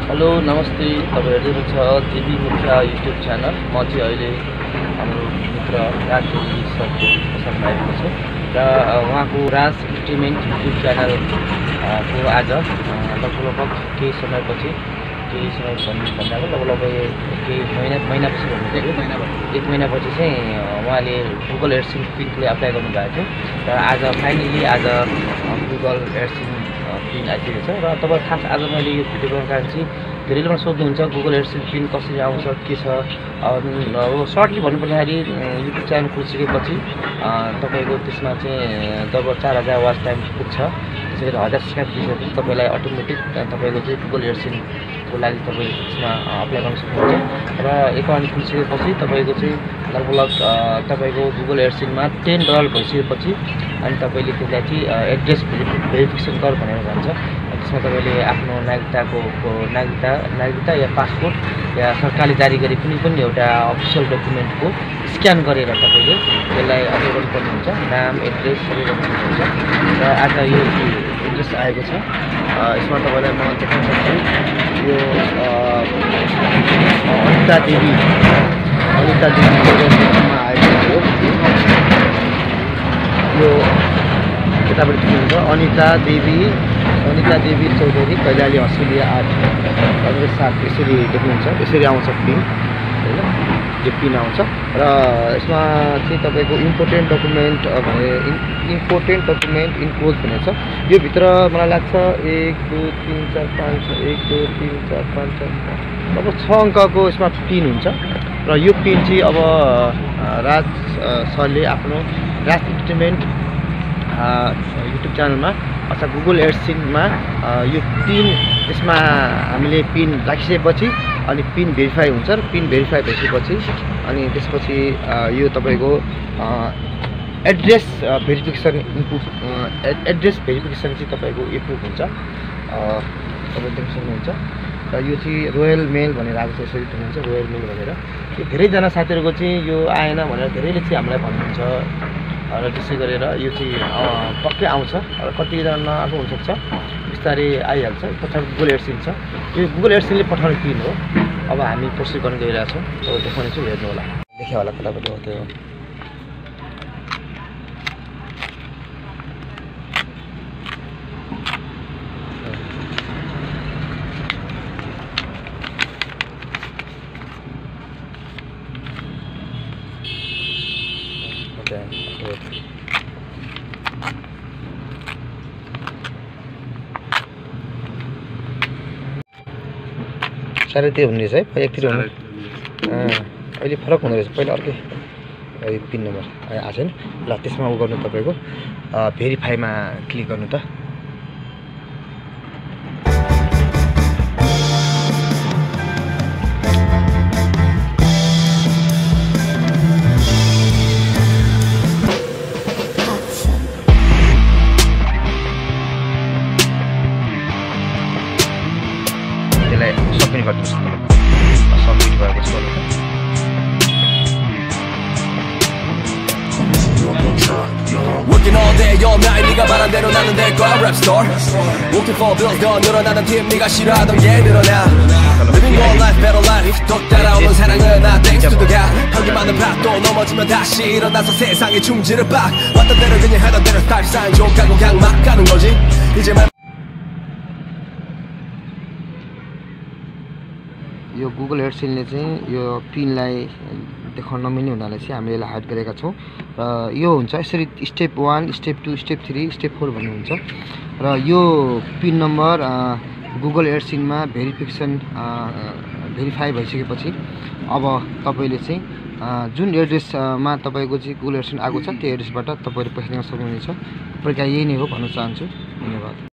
Hello नमस्ते, तपाईहरु हेर्नुहुन्छ जेबी मुखिया युट्युब च्यानल। म चाहिँ अहिले हाम्रो मित्र राजदेवी सरको प्रसङ्गमा आएको छु र उहाँको राज इन्टरटेनमेन्ट युट्युब च्यानल को आज लगभग केही समयपछि लगभग केही महिनापछि एक महिनापछि चाहिँ उहाँले गुगल एडसेन्स पिनले अप्लाई गर्नुभएको थियो र आज फाइनली गुगल एडसेन्स पिन आइसकेको छ। र तपाईँ खास आज मैले यो भिडियो गर्न कारण चाहिँ धेरैले मलाई सोध्नुहुन्छ गुगल एडसेन्स पिन कसरी आउँछ के छ। अब सर्टली भन्नुपर्दाखेरि युट्युब च्यानल खोलिसकेपछि तपाईँको त्यसमा चाहिँ लगभग 4000 वाच टाइम पुग्छ। त्यसै गरी 1000 सब्सक्राइब दिइसकेपछि तपाईँलाई अटोमेटिक तपाईँको चाहिँ गुगल एडसेन्सको लागि तपाईँ त्यसमा अप्लाई गर्न सक्नुहुन्छ। र एकाउन्ट खोलिसकेपछि तपाईँको चाहिँ लगभग तपाईँको गुगल एडसेन्समा $10 भइसकेपछि अनि तपाईँले त्यसलाई चाहिँ एड्रेस भेरिफिकेसन गर भनेर भन्छ। त्यसमा तपाईँले आफ्नो नागरिकता या पासपोर्ट या सरकारले जारी गरे कुनै पनि एउटा अफिसियल डकुमेन्टको स्क्यान गरेर तपाईँले त्यसलाई अप्लाई गर्नुपर्ने हुन्छ। नाम एड्रेस सबै गर्नुपर्ने हुन्छ। र आज यो एड्रेस आएको छ। यसमा तपाईँलाई म देखाउन सक्छु यो अनिता देवीमा आएको हो। यो यताबाट देख्नुहुन्छ अनिता देवी चौधरी कैलाली अस्ट्रेलिया 8 यसरी देख्नुहुन्छ। यसरी आउँछ पिन होइन, यो पिन आउँछ। र यसमा चाहिँ तपाईँको इम्पोर्टेन्ट डकुमेन्ट इन्क्लोज भनेको छ। यो भित्र मलाई लाग्छ 1 2 3 4 5 1 2 3 4 5 6 अब 6 अङ्कको यसमा पिन हुन्छ। र यो पिन चाहिँ अब राज सरले आफ्नो राज इन्टरटेनमेन्ट युट्युब च्यानलमा अथवा गुगल एडसेन्समा यो पिन यसमा हामीले पिन राखिसकेपछि अनि पिन भेरिफाई हुन्छ। र पिन भेरिफाई भइसकेपछि अनि त्यसपछि यो तपाईँको एड्रेस भेरिफिकेसन चाहिँ तपाईँको एप्रुभ हुन्छ। तपाईँ देख्न सक्नुहुन्छ। र यो चाहिँ रोयल मेल भनेर आएको छ। यसरी देख्नुहुन्छ रोयल मेल भनेर। यो धेरैजना साथीहरूको चाहिँ यो आएन भनेर धेरैले चाहिँ हामीलाई भन्नुहुन्छ। र त्यसै गरेर यो चाहिँ पक्कै आउँछ। र कतिजना नआएको हुनसक्छ, बिस्तारै आइहाल्छ। पछाडि गुगल एडसेन्स छ। यो गुगल एडसेन्सले पठाउने पिन हो। अब हामी प्रोसेस गर्न गइरहेछौँ। अब देखाउने छु, हेर्नु होला। देख्यो होला कताबाट हो त्यो। साह्रै त्यो हुने रहेछ है, पहिला एकतिर हुनु अहिले फरक हुँदो रहेछ। पहिला अर्कै पिन नम्बर आएको छैन। ल त्यसमा उ गर्नु, तपाईँको भेरिफाईमा क्लिक गर्नु त। सबमिट गर्नुहोस्। सबमिट भएको छ। Working all day, all night, 네가 말한 대로 나는 될 거야 rap star. Working for bills, 더 늘어나는 팀, 네가 싫어하던 게 늘어나. Living one life, better life. 또 따라오는 사랑은 나 thanks to the God. 벽이 많은 밭도 넘어지면 다시 일어나서 세상에 충지를 빡. 왔던 대로 그냥 하던 대로 스타일 쌓인 족하고 그냥 막 가는 거지. 이제 말 यो गुगल एडसेन्सले चाहिँ यो पिनलाई देखाउन नमिल्ने हुनाले चाहिँ हामीले यसलाई हाइड गरेका छौँ। र यो हुन्छ यसरी स्टेप 1 स्टेप 2 स्टेप 3 स्टेप 4 भन्ने हुन्छ। र यो पिन नम्बर गुगल एडसेन्समा भेरिफाई भइसकेपछि अब तपाईँले चाहिँ जुन एड्रेसमा तपाईँको चाहिँ गुगल एडसेन्स आएको छ त्यो एड्रेसबाट तपाईँले पैसा दिन सक्नुहुनेछ। प्रक्रिया यही नै हो भन्न चाहन्छु। धन्यवाद।